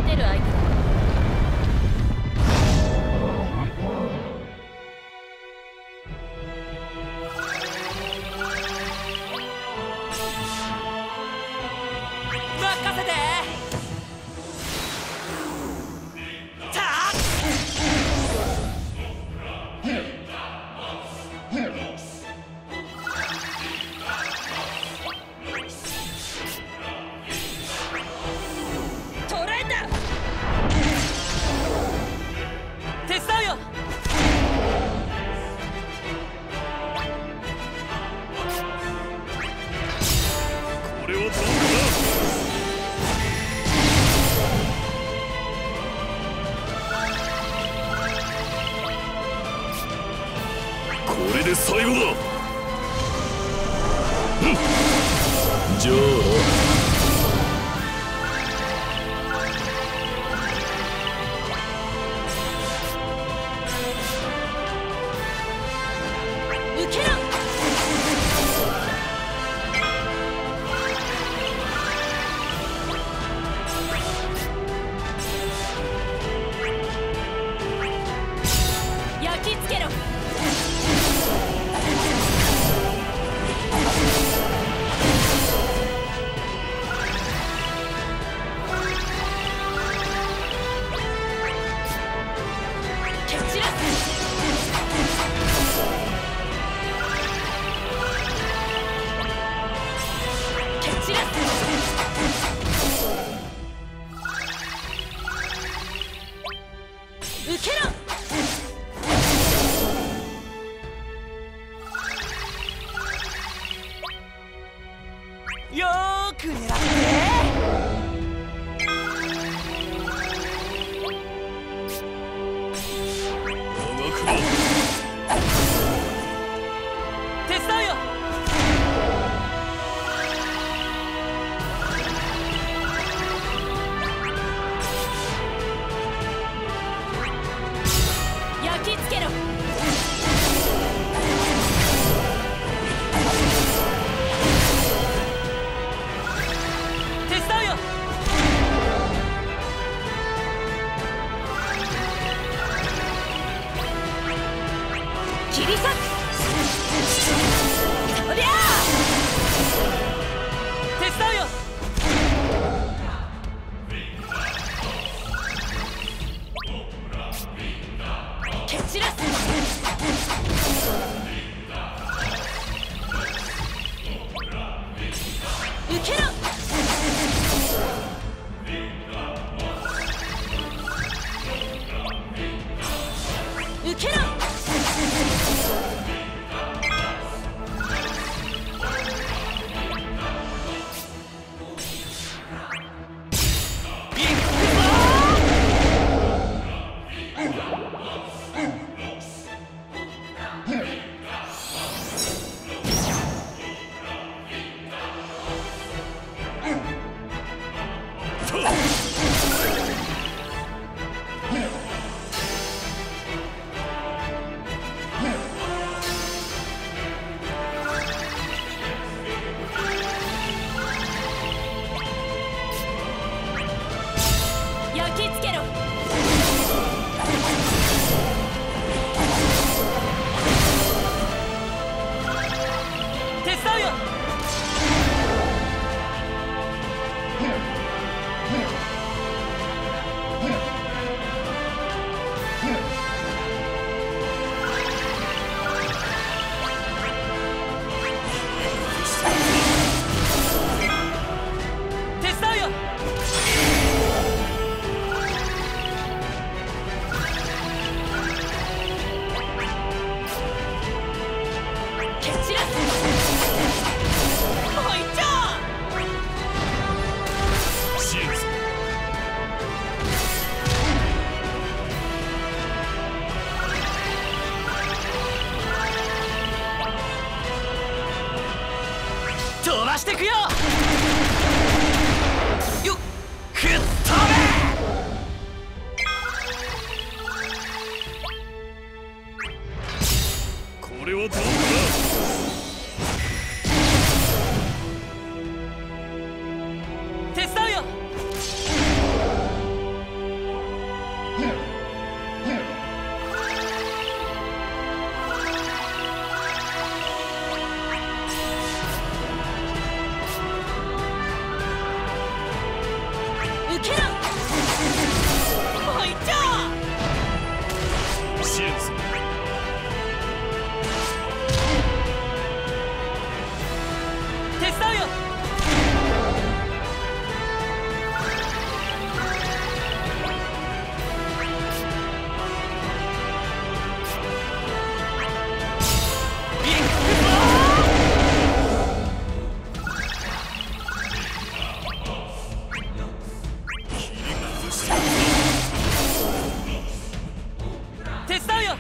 てる相手だ。 任せて。 これで最後だ。じゃあ受けろ。焼き付けろ。受けろ。 よーく狙って。 長くは手伝うよ。 焼き付けろ。 手伝うよ。 切り裂く。そりゃ手伝うよ。 蹴散らす。受けろ。受けろ。焼き付けろ。 手伝うよ。手伝うよ。 蹴散らす。おいちょシーズ飛ばしてくよ。よっ、吹っ飛べ。 これはどうかな。 手伝うよ。 受けろ。おいちょ支援する。 手伝うよ。手伝うよ。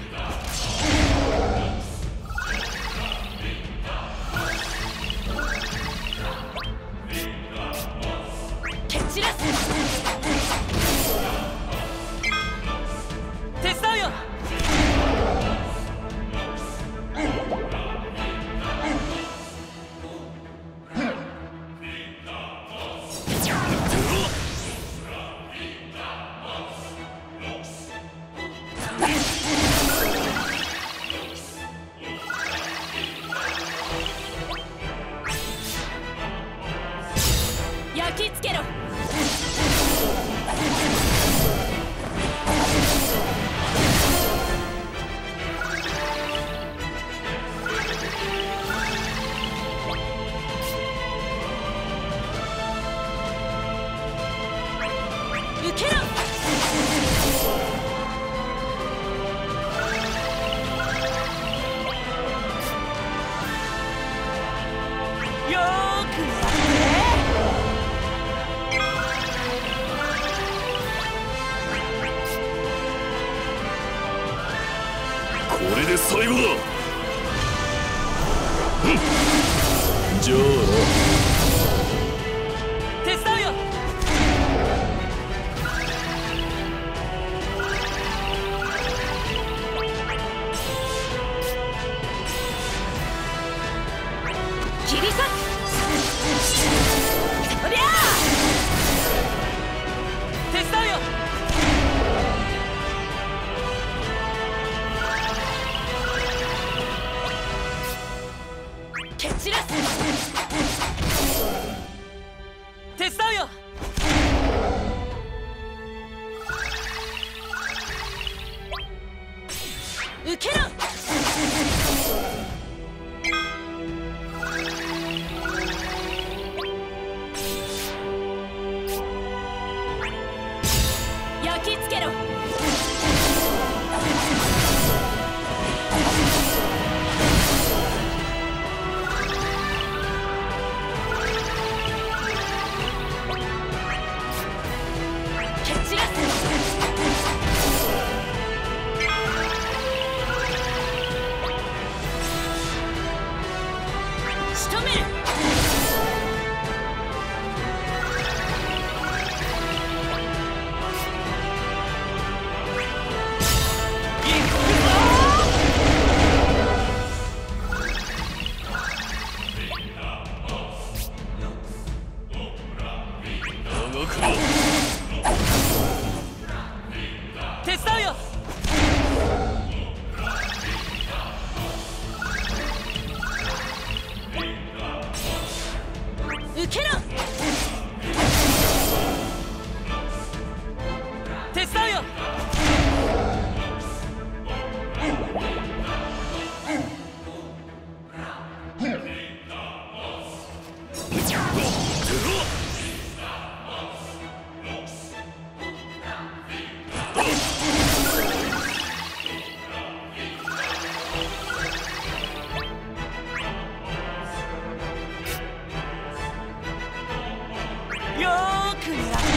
蹴散らす。 手伝うよ。 焼き付けろ。受けろ。 よーくこれで最後だ。じゃあ手伝うよ。 切り裂く。おりゃ手伝うよ。 蹴散らす。 手伝うよ。 受けろ。焼き付けろ。蹴散らす。仕留める。 長くな。 手伝うよ。 受けろ。 手伝うよ。よーく狙って。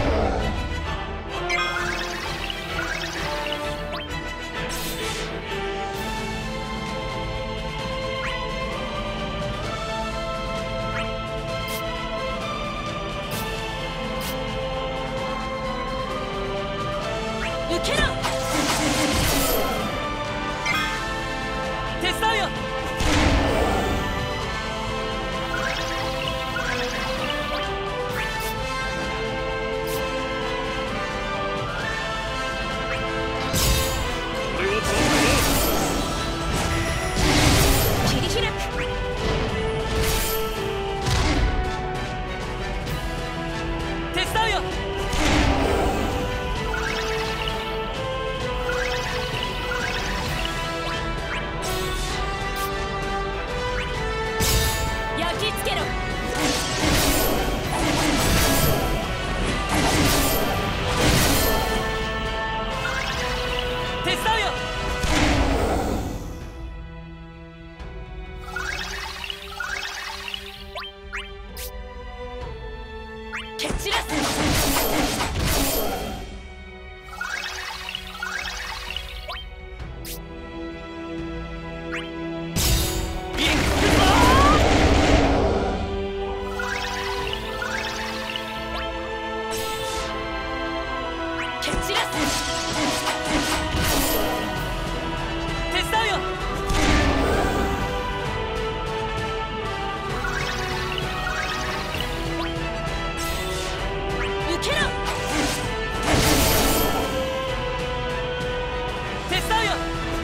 受けろ。 手伝うよ。 これはどう切り開く。 手伝うよ。 蹴散らす。蹴散らす。 手伝うよ。 受けろ。 手伝うよ。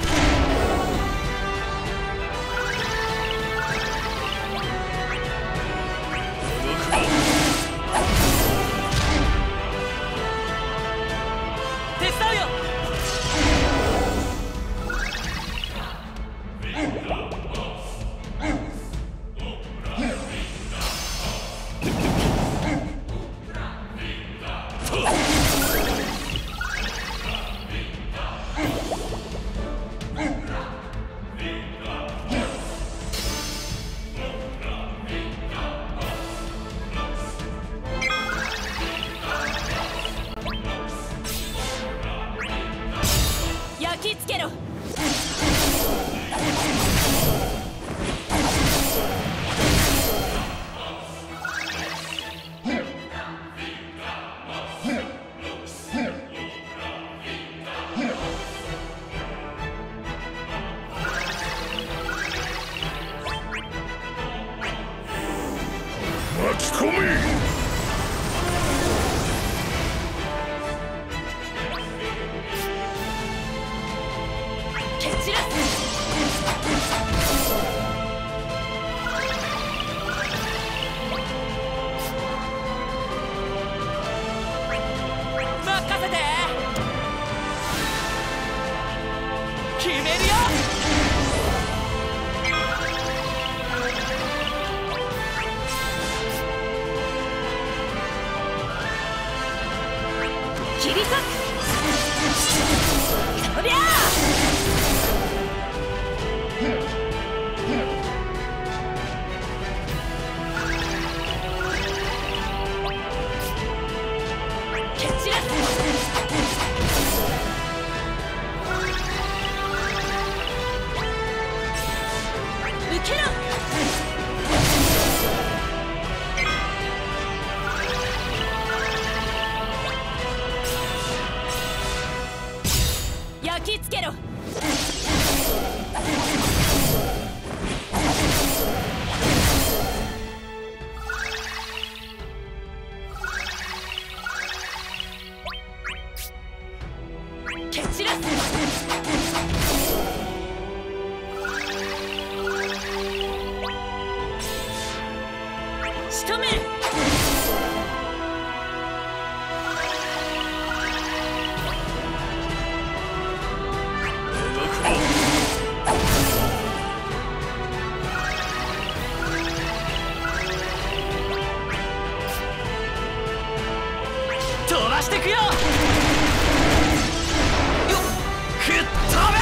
手伝うよ。 焼き付けろ。 巻き込め。 蹴散らす。 任せて。決めるよ。 切り裂く。そりゃあ。蹴散らす。受けろ。焼き付けろ。蹴散らす。仕留める。 飛ばしてくよ。よっ、吹っ飛べ。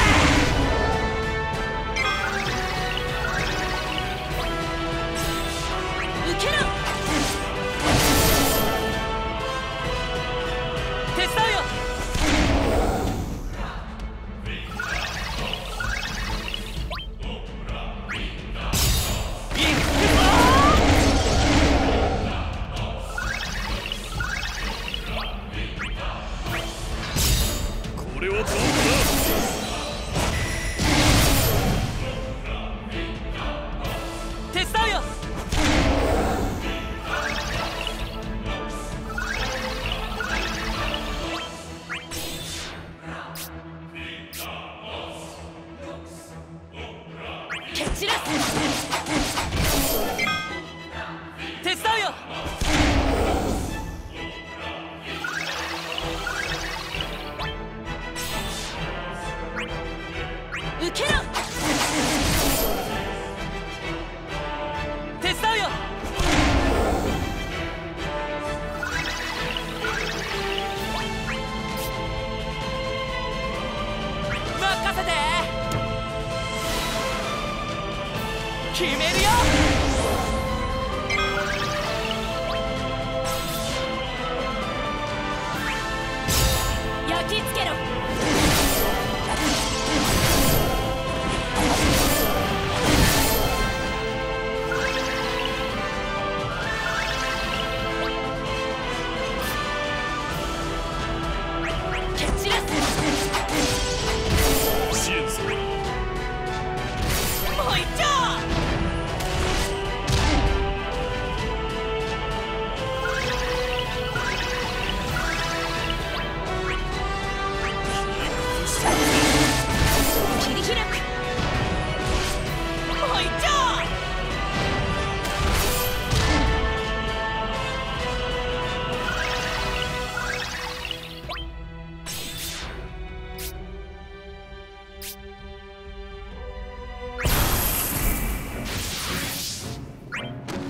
受けろ。 手伝うよ。行くぞ。 これはどうかな。 手伝うよ。 蹴散らす。 手伝うよ。 受けろ。 手伝うよ。任せて。決めるよ。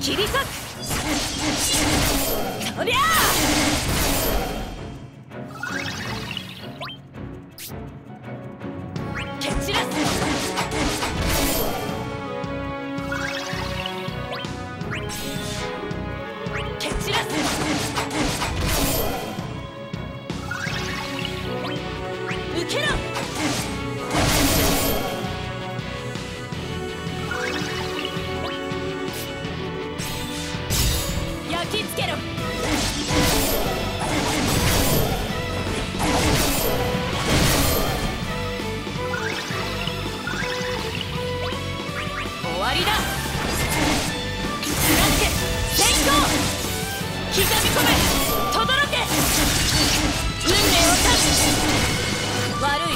切り裂く。そりゃあ蹴散らす。蹴散らす。受けろ。焼き付けろ。終わりだ。スラック先行。刻み込め。轟け。運命を断つ。悪い。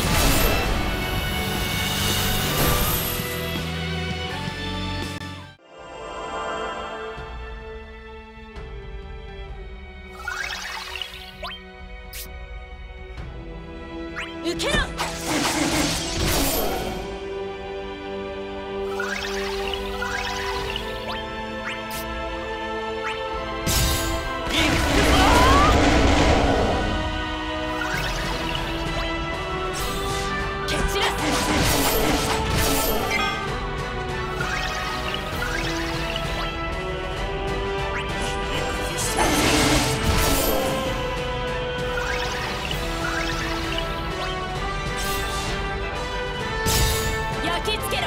受けろ。蹴散らす。焼き付けろ。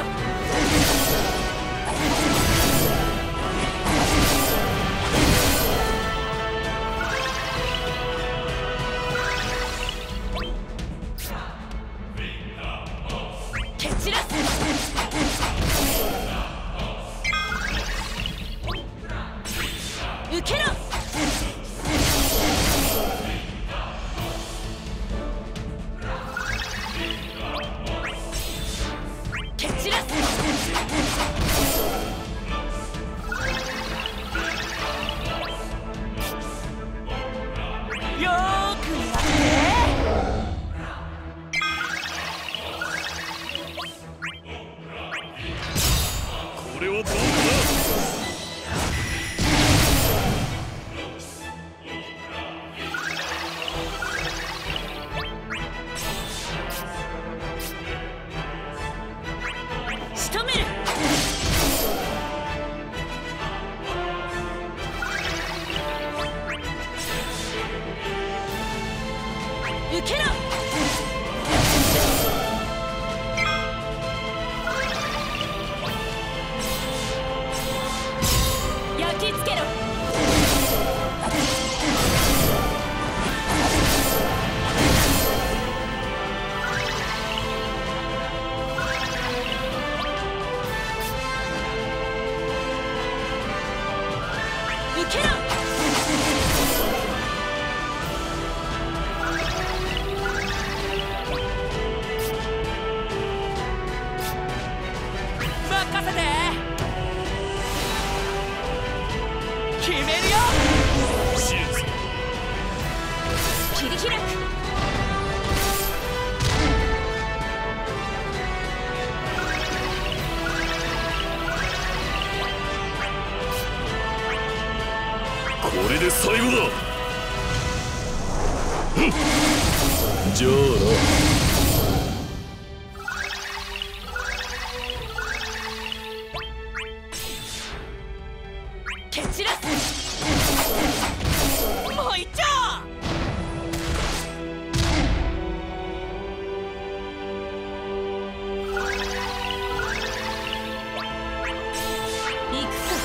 蹴散らす。受けろ。蹴散らす。 よーくやってこれはどうだ。 仕留める。受けろ。焼き付けろ。受けろ。 任せて。決めるよ。 シエツ切り開く。 これで最後だ。じゃあな。 蹴散らす。 もう一丁。 行くか。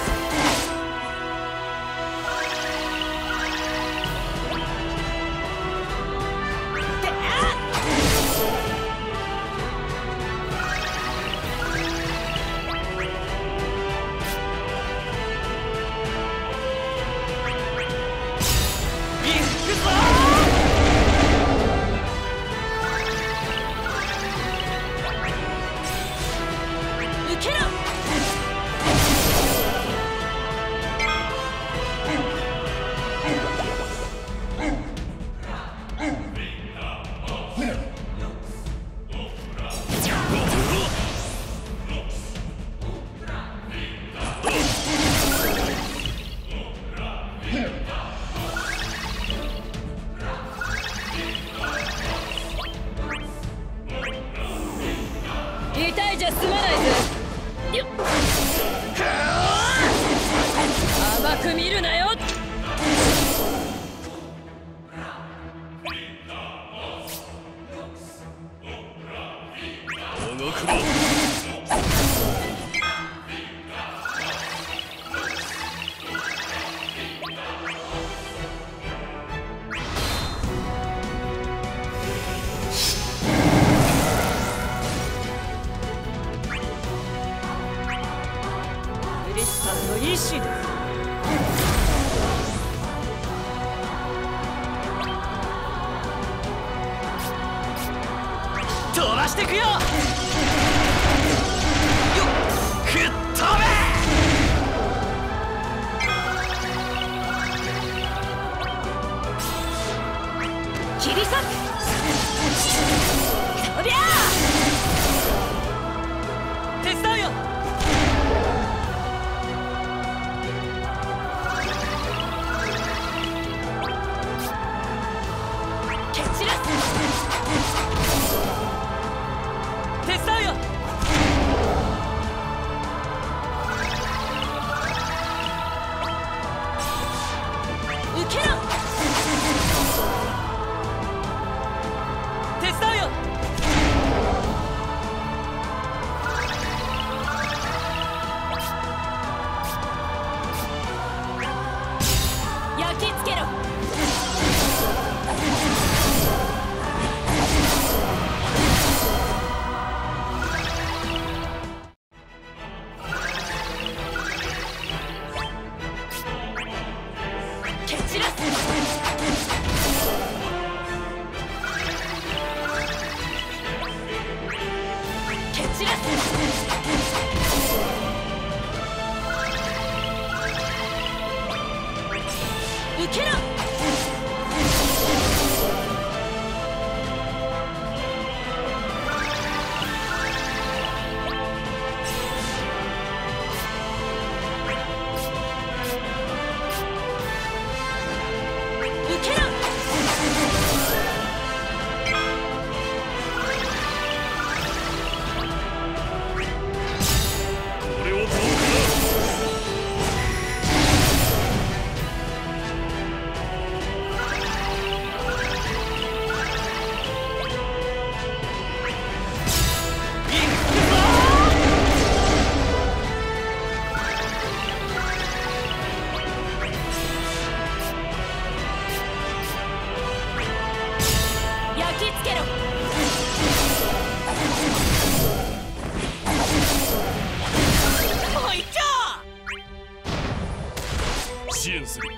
してくよ。よっ吹っ飛べ。 切り裂く。そりゃあ手伝うよ。 蹴散らす。 手伝うよ。 受けろ。 手伝うよ。 焼き付けろ。蹴散らす。蹴散らす。受けろ。受けろ。 これはどうか焼き付けろ。 おいちょ。 支援する。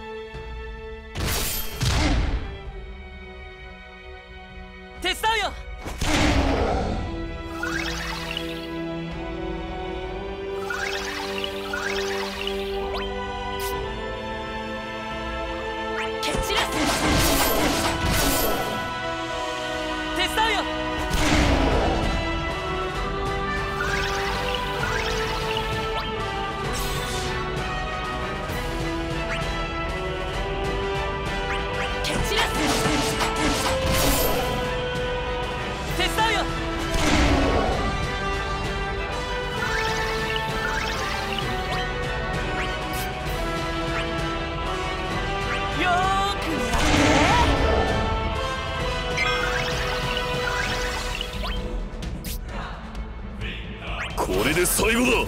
手伝うよ。 蹴散らす。 手伝うよ。 蹴散らす。 手伝うよ。よーくやって。 これで最後だ。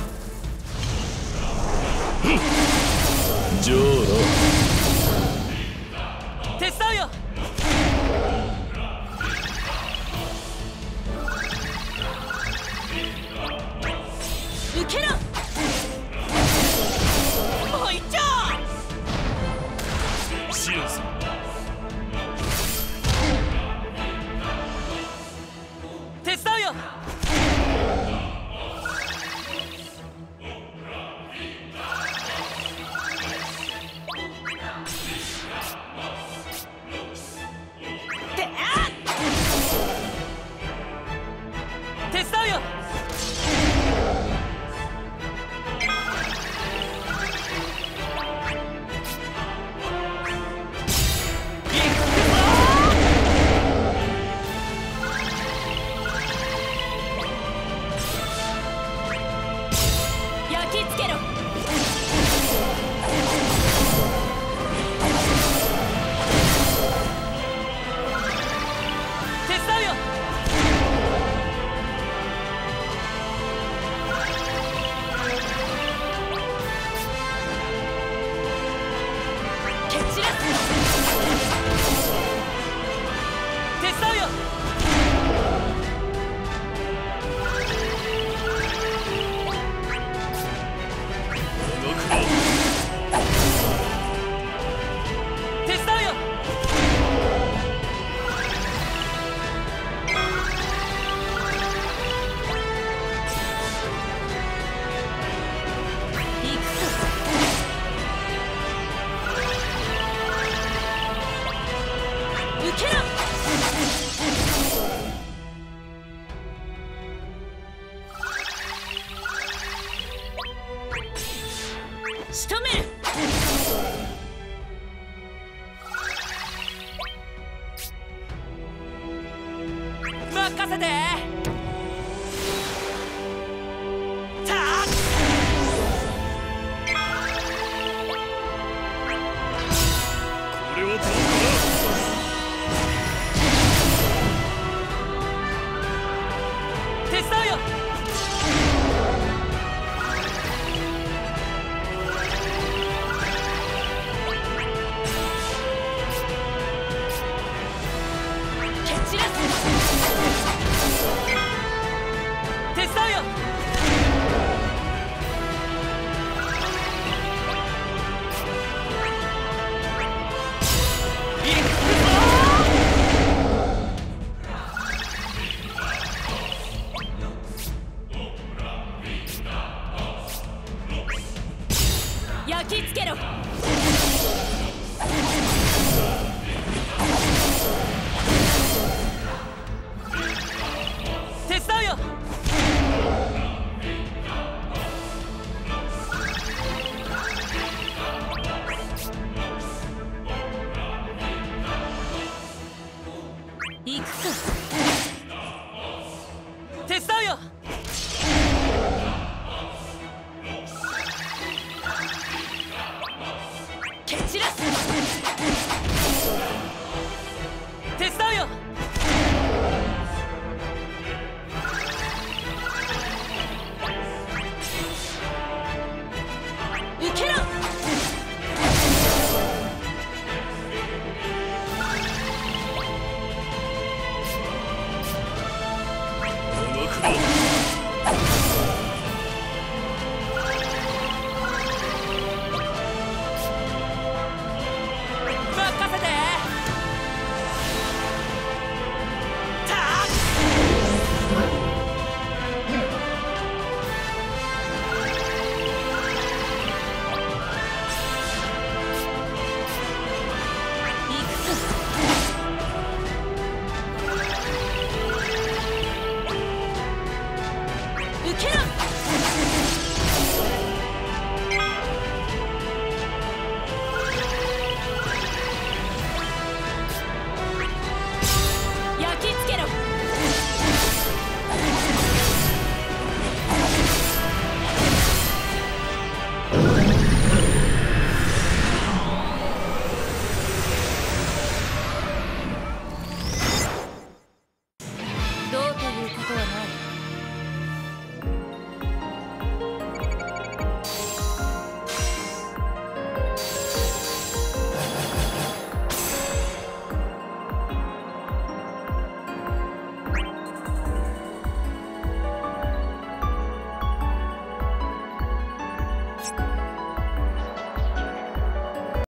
ふんじゃあな。 手伝うよ。 受けろ。 おいちょ。 支援する。 手伝うよ。てあっ。手伝うよ。 任せて。たあこれはどうか手伝うよ。蹴散らす。手伝うよ。行くぞー焼き付けろ。 手伝うよ。 行くか。 手伝うよ。 蹴散らす。 手伝うよ。 受けろ。 長くだ。 任せて。たあ行くか。受けろ。焼き付けろ。どうということはない。